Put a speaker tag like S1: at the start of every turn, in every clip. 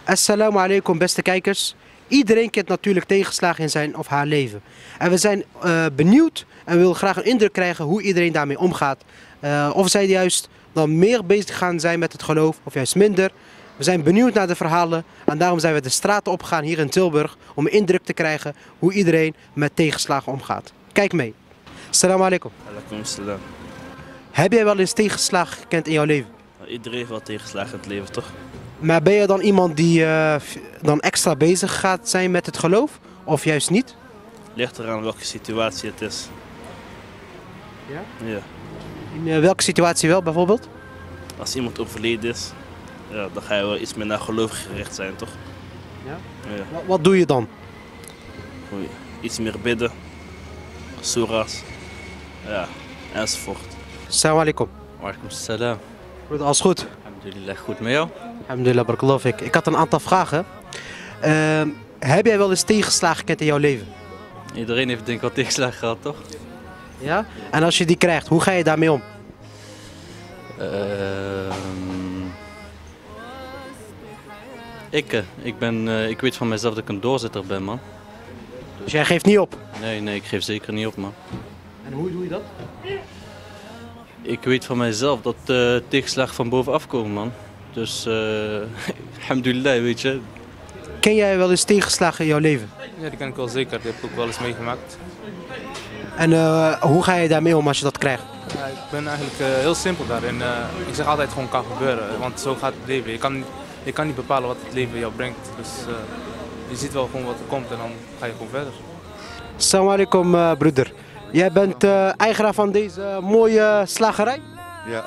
S1: Assalamu alaikum beste kijkers. Iedereen kent natuurlijk tegenslagen in zijn of haar leven. En we zijn benieuwd en willen graag een indruk krijgen hoe iedereen daarmee omgaat. Of zij juist dan meer bezig gaan zijn met het geloof of juist minder. We zijn benieuwd naar de verhalen en daarom zijn we de straten opgegaan hier in Tilburg om een indruk te krijgen hoe iedereen met tegenslagen omgaat. Kijk mee. Assalamu alaikum.
S2: Alaikum salam.
S1: Heb jij wel eens tegenslagen gekend in jouw leven?
S2: Iedereen heeft wel tegenslagen in het leven, toch?
S1: Maar ben je dan iemand die dan extra bezig gaat zijn met het geloof of juist niet?
S2: Ligt eraan welke situatie het is.
S1: Ja?
S2: Ja.
S1: In welke situatie wel bijvoorbeeld?
S2: Als iemand overleden is, ja, dan ga je wel iets meer naar geloof gericht zijn, toch?
S1: Ja?
S2: Ja.
S1: Wat doe je dan?
S2: Goeie. Iets meer bidden, surahs, ja, enzovoort.
S1: Assalamu alaikum.
S3: Walaikum salam.
S1: Goed, alles goed?
S3: Alhamdulillah, goed met jou?
S1: Alhamdulillah, barakallahu fik. Ik had een aantal vragen. Heb jij wel eens tegenslagen gekend in jouw leven?
S3: Iedereen heeft denk ik wel tegenslagen gehad, toch?
S1: Ja? En als je die krijgt, hoe ga je daarmee om?
S3: Ik weet van mezelf dat ik een doorzetter ben, man.
S1: Dus jij geeft niet op?
S3: Nee, ik geef zeker niet op, man.
S1: En hoe doe je dat?
S3: Ik weet van mijzelf dat tegenslagen van bovenaf komen, man. Dus, alhamdulillah, weet je.
S1: Ken jij wel eens tegenslagen in jouw leven?
S4: Ja, die ken ik wel zeker. Die heb ik ook wel eens meegemaakt.
S1: En hoe ga je daarmee om als je dat krijgt?
S4: Ja, ik ben eigenlijk heel simpel daarin. Ik zeg altijd gewoon kan gebeuren, want zo gaat het leven. Je kan niet bepalen wat het leven jou brengt. Dus je ziet wel gewoon wat er komt en dan ga je gewoon verder.
S1: Assalamu alaikum broeder. Jij bent eigenaar van deze mooie slagerij?
S5: Ja.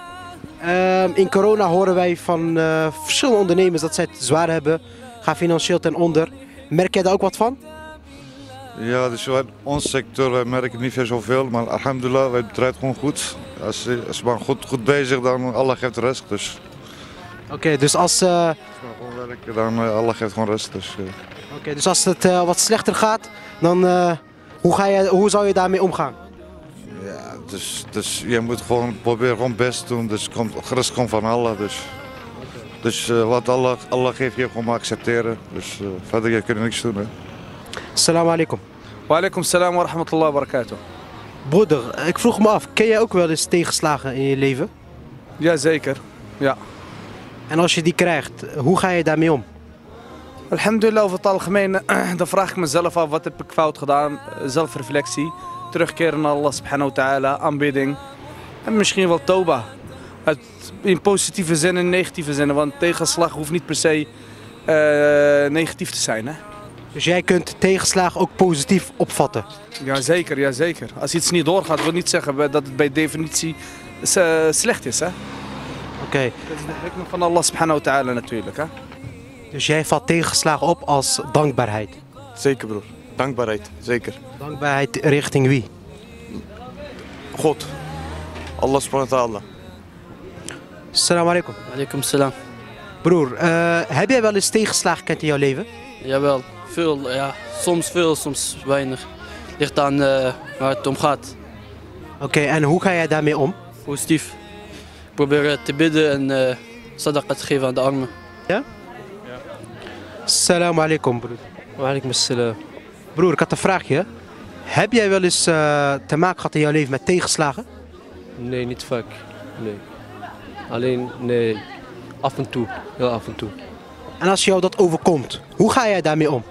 S1: In corona horen wij van verschillende ondernemers dat zij het zwaar hebben. Gaan financieel ten onder. Merk jij daar ook wat van?
S5: Ja, dus in onze sector merk ik niet veel zoveel, maar alhamdulillah, wij bedrijven gewoon goed. Als je maar goed bezig, dan Allah geeft rust. Dus.
S1: Oké, dus als
S5: Als we gewoon werken, dan Allah geeft gewoon rust. Dus,
S1: dus als het wat slechter gaat, dan hoe zou je daarmee omgaan?
S5: ja, dus je moet gewoon proberen gewoon best te doen, dus rust komt van Allah. Dus wat Allah geeft je gewoon maar accepteren. Dus verder je kunt niks doen. Hè.
S1: Assalamu alaikum.
S6: Walaikum salam wa rahmatullahi wa barakatuh.
S1: Broeder, ik vroeg me af, ken jij ook wel eens tegenslagen in je leven?
S6: Jazeker, ja.
S1: En als je die krijgt, hoe ga je daarmee om?
S6: Alhamdulillah, over het algemeen, dan vraag ik mezelf af, wat heb ik fout gedaan? Zelfreflectie, terugkeren naar Allah subhanahu wa ta'ala, aanbidding en misschien wel toba. In positieve zin en negatieve zin, want tegenslag hoeft niet per se negatief te zijn. Hè?
S1: Dus jij kunt tegenslagen ook positief opvatten?
S6: Jazeker, jazeker. Als iets niet doorgaat, wil niet zeggen dat het bij definitie slecht is. Hè?
S1: Oké.
S6: Dat is de hikmah van Allah subhanahu wa ta'ala natuurlijk. Hè?
S1: Dus jij vat tegenslagen op als dankbaarheid?
S7: Zeker broer, dankbaarheid, zeker.
S1: Dankbaarheid richting wie?
S7: God, Allah subhanahu wa ta'ala.
S1: Assalamu alaikum.
S8: Alaikum salam.
S1: Broer, heb jij wel eens tegenslagen gekend in jouw leven?
S8: Jawel, veel, ja. Soms veel, soms weinig. Ligt aan waar het om gaat.
S1: Oké, en hoe ga jij daarmee om?
S8: Positief. Ik probeer te bidden en sadaqa te geven aan de armen.
S1: Ja? Assalamu alaikum, broer.
S8: Walaikum salam.
S1: Broer, ik had een vraagje. Heb jij wel eens te maken gehad in jouw leven met tegenslagen?
S9: Nee, niet vaak. Nee. Alleen, nee. Af en toe. Heel af en toe.
S1: En als jou dat overkomt, hoe ga jij daarmee om?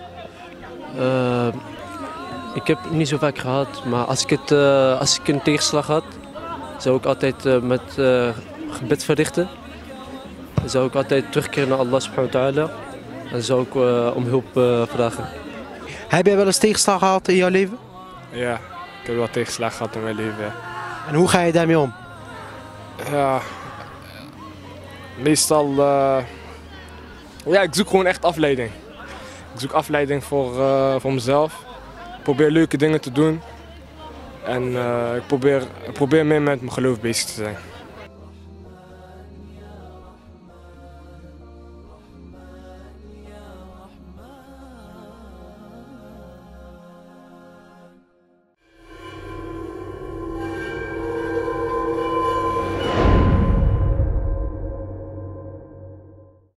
S9: Ik heb het niet zo vaak gehad, maar als ik een tegenslag had, zou ik altijd met gebed verrichten. Dan zou ik altijd terugkeren naar Allah subhanahu wa ta'ala. En zou ik om hulp vragen.
S1: Heb jij wel eens tegenslag gehad in jouw leven?
S4: Ja, ik heb wel tegenslagen gehad in mijn leven. Ja.
S1: En hoe ga je daarmee om?
S4: Ja, meestal, ja, ik zoek gewoon echt afleiding. Ik zoek afleiding voor mezelf. Ik probeer leuke dingen te doen. En ik probeer meer met mijn geloof bezig te zijn.